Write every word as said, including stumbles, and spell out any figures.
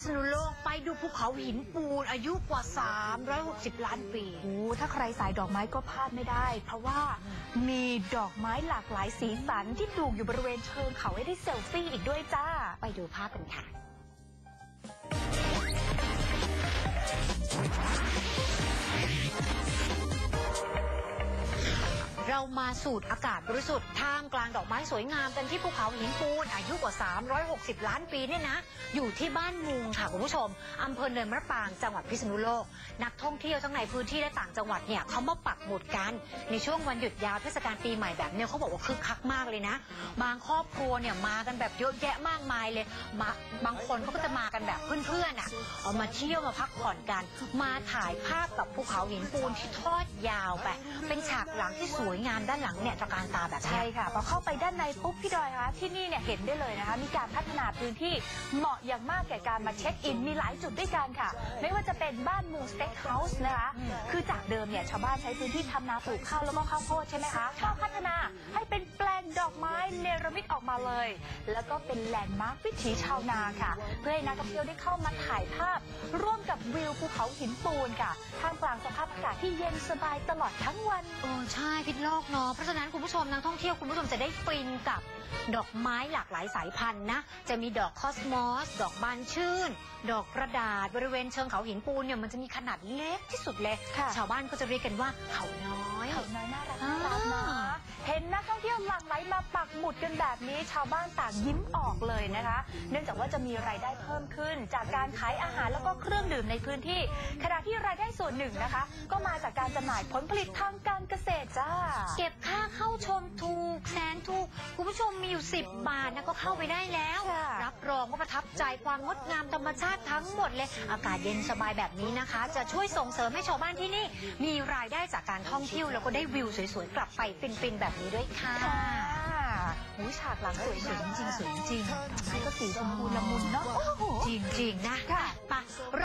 ษณุโลกไปดูภูเขาหินปูนอายุกว่าสามร้อยหกสิบล้านปีโอ้ถ้าใครสายดอกไม้ก็พลาดไม่ได้เพราะว่ามีดอกไม้หลากหลายสีสันที่ปลูกอยู่บริเวณเชิงเขาให้ได้เซลฟี่อีกด้วยจ้าไปดูภาพกันค่ะเรามาสูดอากาศบริสุทธิ์ท่ามกลางดอกไม้สวยงามกันที่ภูเขาหินปูนอายุกว่าสามร้อยหกสิบล้านปีเนี่ยนะอยู่ที่บ้านมุงค่ะคุณผู้ชมอำเภอเนินมะปรางจังหวัดพิษณุโลกนักท่องเที่ยวทั้งในพื้นที่และต่างจังหวัดเนี่ยเขามาปักหมุดกันในช่วงวันหยุดยาวเทศกาลปีใหม่แบบนี้เขาบอกว่าคึกคักมากเลยนะบางครอบครัวเนี่ยมากันแบบเยอะแยะมากมายเลยมาบางคนเขาก็จะมากันแบบเพื่อนๆอ่ะเอามาเที่ยวมาพักผ่อนกันมาถ่ายภาพกับภูเขาหินปูนที่ทอดยาวไปเป็นฉากหลังที่สวยงามด้านหลังเนี่ยตระการตาแบบนี้ใช่ค่ะพอเข้าไปด้านในปุ๊บพี่ดอยคะที่นี่เนี่ยเห็นได้เลยนะคะมีการพัฒนาพื้นที่เหมาะอย่างมากแก่การมาเช็คอินมีหลายจุดด้วยกันค่ะไม่ว่าจะเป็นบ้านมูสเต็กเฮาส์นะคะคือจากเดิมเนี่ยชาวบ้านใช้พื้นที่ทำนาปลูกข้าวแล้วก็ข้าวโพดใช่ไหมคะก็พัฒนาให้เป็นแปลงดอกไม้เนรมิตออกมาเลยแล้วก็เป็นแลนด์มาร์ควิถีชาวนาค่ะเพื่อให้นักท่องเที่ยวได้เข้ามาถ่ายภาพร่วมกับวิวภูเขาหินปูนค่ะท่ามกลางสภาพอากาศที่เย็นสบายตลอดทั้งวันโอ้ใช่พิษโลกเนาะเพราะฉะนั้นคุณผู้ชมนักท่องเที่ยวคุณผู้ชมจะได้ฟินกับดอกไม้หลากหลายสายพันธุ์นะจะมีดอกคอสมอสดอกบานชื่นดอกกระดาษบริเวณเชิงเขาหินปูนเนี่ยมันจะมีขนาดเล็กที่สุดเลยชาวบ้านก็จะเรียกกันว่าเขาน้อยเขาน้อยน่ารักน่ารักนะเห็นนักท่องเที่ยวหลั่งไหลมาปักหมุดกันแบบนี้ชาวบ้านต่างยิ้มออกเลยนะคะเนื่องจากว่าจะมีรายได้เพิ่มขึ้นจากการขายอาหารแล้วก็เครื่องดื่มในพื้นที่ขณะที่รายได้ส่วนหนึ่งนะคะก็มาจากการจำหน่ายผลผลิตทางการเกษตรจ้าเก็บค่าเข้าชมถูกแสนถูกคุณผู้ชมมีอยู่สิบบาทนะก็เข้าไปได้แล้วรับรองว่าประทับใจความงดงามธรรมชาติทั้งหมดเลยอากาศเย็นสบายแบบนี้นะคะจะช่วยส่งเสริมให้ชาวบ้านที่นี่มีรายได้จากการท่องเที่ยวแล้วก็ได้วิวสวยๆกลับไปฟินๆแบบนี้ด้วยค่ะหูฉากหลังสวยงามจริงๆสวยจริงก็สีชมพูละมุนเนาะจริงๆนะไป